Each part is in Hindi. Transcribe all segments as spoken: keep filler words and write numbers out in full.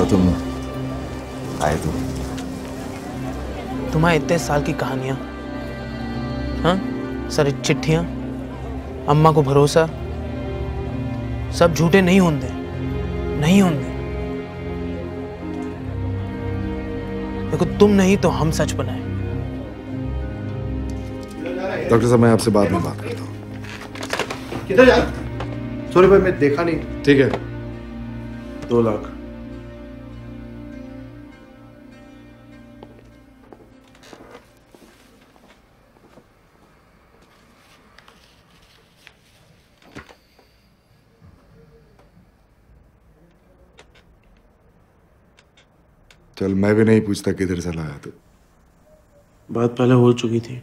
तुम आए तो? तुम्हारे इतने साल की कहानियां, हाँ, सारी चिट्ठियां, अम्मा को भरोसा, सब झूठे नहीं होंगे, नहीं होंगे। देखो तुम नहीं तो हम सच बनाए। डॉक्टर साहब मैं आपसे बाद में बात करता हूँ। किधर यार? सॉरी भाई मैं देखा नहीं। ठीक है, दो लाख। चल मैं भी नहीं पूछता किधर से लाया तू। बात पहले हो चुकी थी।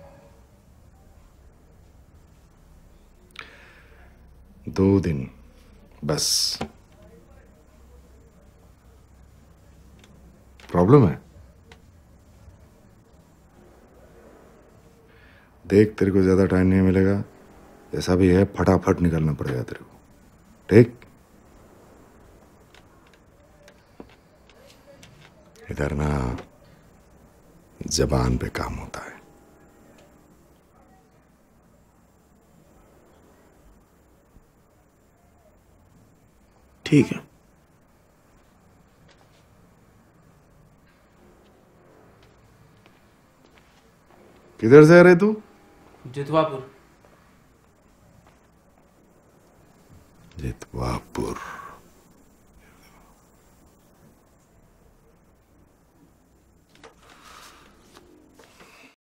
दो दिन बस। प्रॉब्लम है? देख तेरे को ज्यादा टाइम नहीं मिलेगा, जैसा भी है फटाफट निकलना पड़ेगा तेरे को, ठीक? इधर ना जबान पे काम होता है। ठीक है। किधर से आ रहे तू? जितवापुर। जितवापुर।